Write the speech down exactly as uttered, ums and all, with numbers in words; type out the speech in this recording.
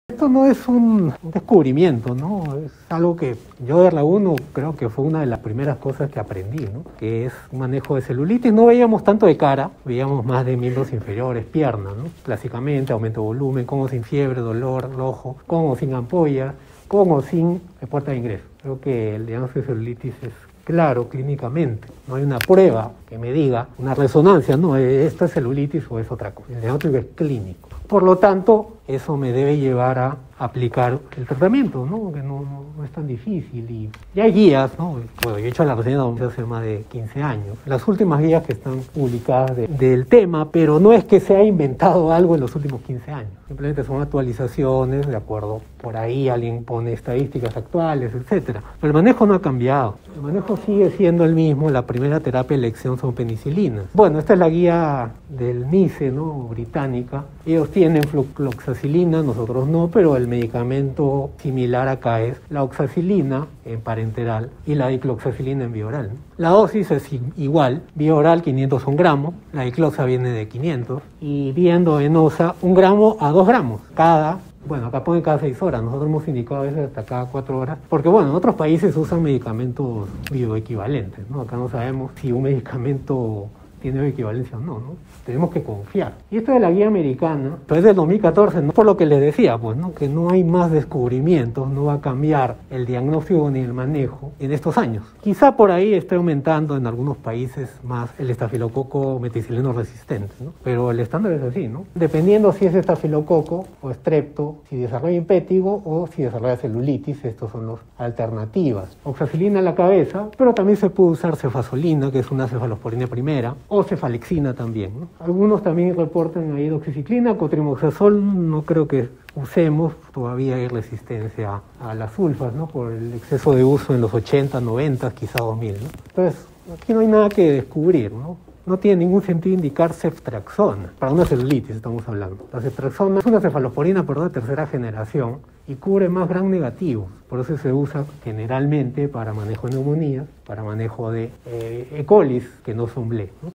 Esto no es un descubrimiento, ¿no? Es algo que yo de la uno creo que fue una de las primeras cosas que aprendí, ¿no? Que es un manejo de celulitis. No veíamos tanto de cara, veíamos más de miembros inferiores, piernas, ¿no? Clásicamente, aumento de volumen, con o sin fiebre, dolor, rojo, con o sin ampolla, con o sin puerta de ingreso. Creo que el diagnóstico de celulitis es claro clínicamente. No hay una prueba que me diga, una resonancia, no, esto es celulitis o es otra cosa. El diagnóstico es clínico. Por lo tanto, eso me debe llevar a aplicar el tratamiento, ¿no? Que no, no, no es tan difícil. Y ya hay guías, ¿no? Bueno, yo he hecho la residencia hace más de quince años. Las últimas guías que están publicadas de, del tema, pero no es que se haya inventado algo en los últimos quince años. Simplemente son actualizaciones, de acuerdo, por ahí alguien pone estadísticas actuales, etcétera. Pero el manejo no ha cambiado. El manejo sigue siendo el mismo. La primera terapia de elección son penicilinas. Bueno, esta es la guía del NICE, ¿no? Británica. Ellos tienen flucloxacilina, nosotros no, pero el medicamento similar acá es la oxacilina en parenteral y la dicloxacilina en vía oral, ¿no? La dosis es igual, vía oral quinientos un gramos, la dicloxa viene de quinientos y vía endovenosa un gramo a dos gramos cada. Bueno, acá ponen cada seis horas, nosotros hemos indicado a veces hasta cada cuatro horas, porque bueno, en otros países usan medicamentos bioequivalentes, ¿no? Acá no sabemos si un medicamento tiene equivalencia o no, ¿no? Tenemos que confiar. Y esto de la guía americana, pues es del dos mil catorce, ¿no? Por lo que les decía, pues, ¿no? Que no hay más descubrimientos, no va a cambiar el diagnóstico ni el manejo en estos años. Quizá por ahí esté aumentando en algunos países más el estafilococo meticileno resistente, ¿no? Pero el estándar es así, ¿no? Dependiendo si es estafilococo o estrepto, si desarrolla impétigo o si desarrolla celulitis, estos son las alternativas. Oxacilina en la cabeza, pero también se puede usar cefazolina, que es una cefalosporina primera, o cefalexina también, ¿no? Algunos también reportan ahí doxiciclina, cotrimoxazol no creo que usemos, todavía hay resistencia a las sulfas, ¿no? Por el exceso de uso en los ochenta, noventa, quizá dos mil, ¿no? Entonces, aquí no hay nada que descubrir, ¿no? No tiene ningún sentido indicar ceftraxona, para una celulitis estamos hablando. La ceftraxona es una cefalosporina, perdón, de tercera generación y cubre más gram negativos. Por eso se usa generalmente para manejo de neumonías, para manejo de eh, E. colis que no son B L E, ¿no?